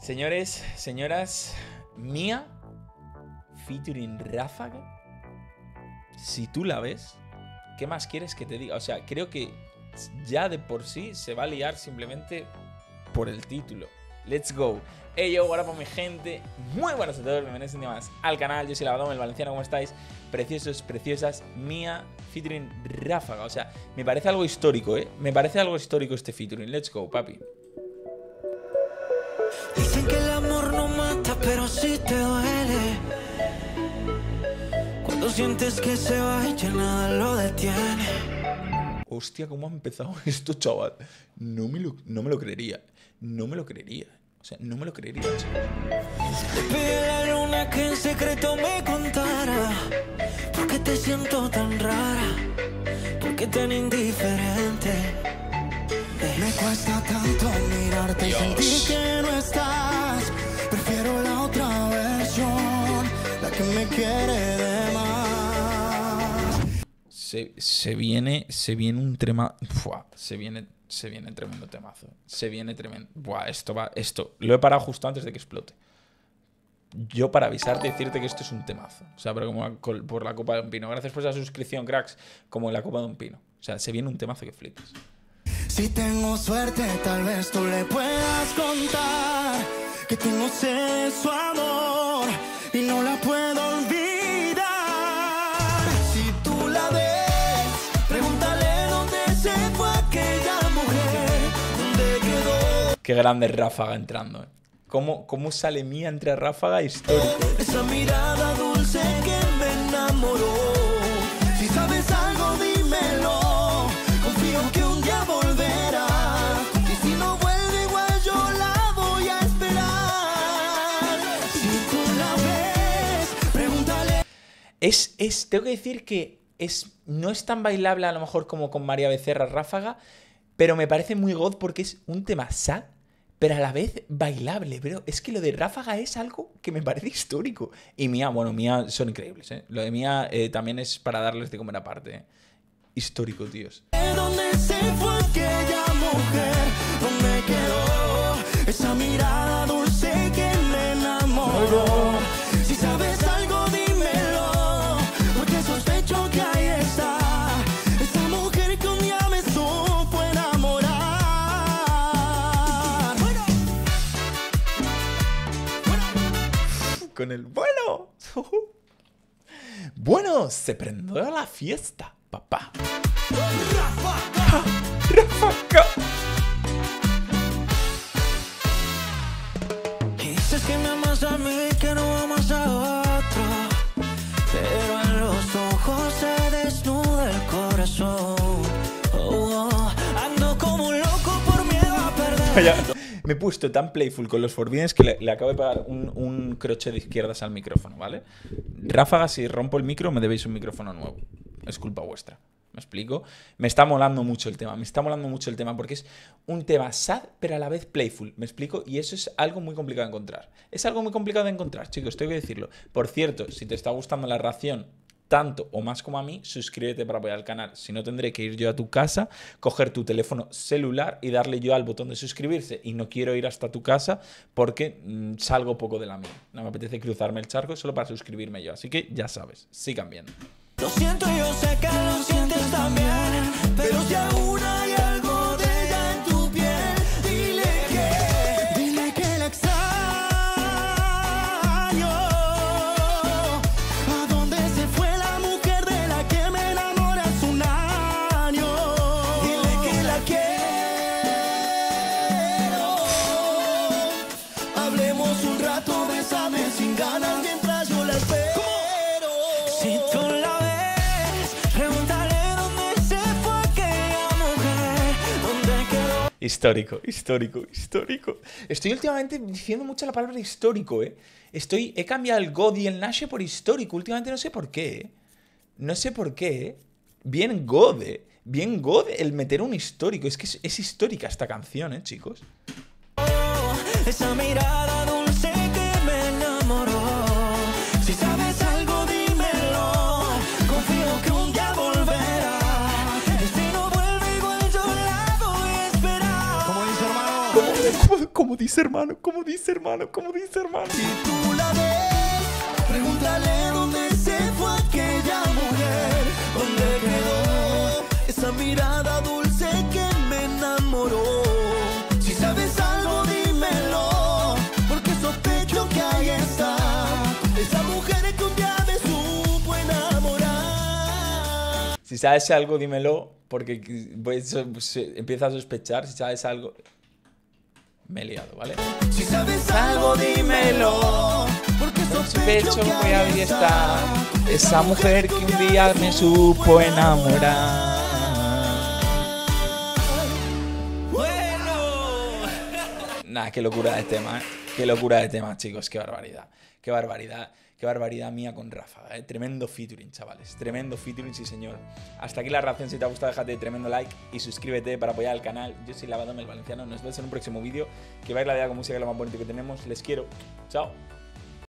Señores, señoras, Mía featuring Ráfaga. Si tú la ves, ¿qué más quieres que te diga? O sea, creo que ya de por sí se va a liar simplemente por el título. Let's go. Hey yo, ahora por mi gente, muy buenas a todos, bienvenidos un día más al canal. Yo soy Lavadón, el valenciano, ¿cómo estáis? Preciosos, preciosas, Mía featuring Ráfaga. O sea, me parece algo histórico, me parece algo histórico este featuring. Let's go, papi. Dicen que el amor no mata, pero sí te duele. Cuando sientes que se va y ya nada lo detiene. Hostia, ¿cómo ha empezado esto, chaval? No me lo creería. No me lo creería. O sea, no me lo creería, chaval. Le pedí a la luna que en secreto me contara por qué te siento tan rara, por qué tan indiferente. Me cuesta tanto mirarte y sentir que no estás. Prefiero la otra versión, la que me quiere de más. Se viene un tema. Se viene tremendo temazo. Se viene tremendo. Buah, esto. Lo he parado justo antes de que explote. Yo para avisarte y decirte que esto es un temazo. O sea, pero como por la copa de un pino. Gracias por esa suscripción, cracks. Como en la copa de un pino. O sea, se viene un temazo que flipas. Si tengo suerte, tal vez tú le puedas contar que tengo sed de su amor y no la puedo olvidar. Si tú la ves, pregúntale dónde se fue aquella mujer, dónde quedó. Qué grande Ráfaga entrando, ¿Cómo sale Mía entre Ráfaga histórico? Esa mirada dulce que me enamoró. Si sabes algo, dímelo. Confío que un día volverá. Y si no vuelve igual, yo la voy a esperar. Si tú la ves, pregúntale. Tengo que decir que no es tan bailable a lo mejor como con María Becerra Ráfaga, pero me parece muy god porque es un tema sad, pero a la vez bailable. Pero es que lo de Ráfaga es algo que me parece histórico. Y Mía, bueno, Mía son increíbles, Lo de Mía también es para darles de comer aparte, Histórico, tíos. ¿Dónde se fue aquella mujer? ¿Dónde quedó esa mirada dulce que me enamoró? Si sabes algo, dímelo, porque sospecho que ahí está esa mujer que un día me supo enamorar. Con el bueno. Bueno, se prendió la fiesta, papá. ¡Ráfaga! ¡Ráfaga! Dices que me amas a mí, que no amas a otro, pero en los ojos se desnuda el corazón. Ando como un loco por miedo a perder. Me he puesto tan playful con los Forbidens que le acabo de pegar un crochet de izquierdas al micrófono, ¿vale? Ráfaga, si rompo el micro, me debéis un micrófono nuevo. Es culpa vuestra. ¿Me explico? Me está molando mucho el tema. Me está molando mucho el tema porque es un tema sad, pero a la vez playful. ¿Me explico? Y eso es algo muy complicado de encontrar. Es algo muy complicado de encontrar, chicos. Tengo que decirlo. Por cierto, si te está gustando la ración tanto o más como a mí, suscríbete para apoyar el canal. Si no, tendré que ir yo a tu casa, coger tu teléfono celular y darle yo al botón de suscribirse. Y no quiero ir hasta tu casa porque salgo poco de la mía. No me apetece cruzarme el charco solo para suscribirme yo. Así que ya sabes, sigan viendo. Lo siento, yo sé que lo sientes también, pero si aún hay algo de ella en tu piel, dile que la extraño. ¿A dónde se fue la mujer de la que me enamoré hace un año? Dile que la quiero. Hablemos un rato, bésame sin ganas mientras yo la espero. Si tú la ves, pregúntale dónde se fue aquella mujer, dónde quedó. Histórico, histórico, histórico. Estoy últimamente diciendo mucho la palabra histórico, He cambiado el God y el Nashe por histórico. Últimamente no sé por qué, No sé por qué, Bien God, Bien God el meter un histórico. Es que es histórica esta canción, chicos. Esa mirada dulce que me enamoró. Si sabes algo, dímelo. Confío que un día volverá. Y si no vuelve igual, yo la voy a esperar. Como dice, hermano. ¿Cómo dice, hermano? ¿Cómo dice, hermano? ¿Cómo dice, hermano? Si tú la ves, pregúntale dónde se fue aquella mujer, dónde quedó esa mirada dulce que me enamoró. Si sabes algo, dímelo, porque sospecho que ahí está esa mujer que un día me supo enamorar. Si sabes algo, dímelo, porque pues, empieza a sospechar. Si sabes algo... Me he liado, ¿vale? Si sabes algo, dímelo, porque sospecho que ahí está esa mujer que un día me supo enamorar. Nah, qué locura de tema, ¿eh? Qué locura de tema, chicos. Qué barbaridad. Qué barbaridad. Qué barbaridad mía con Ráfaga, ¿eh? Tremendo featuring, chavales. Tremendo featuring, sí señor. Hasta aquí la reacción. Si te ha gustado, déjate tremendo like y suscríbete para apoyar al canal. Yo soy Lavadome el Valenciano. Nos vemos en un próximo vídeo. Que vais la vida con música, lo más bonito que tenemos. Les quiero. Chao.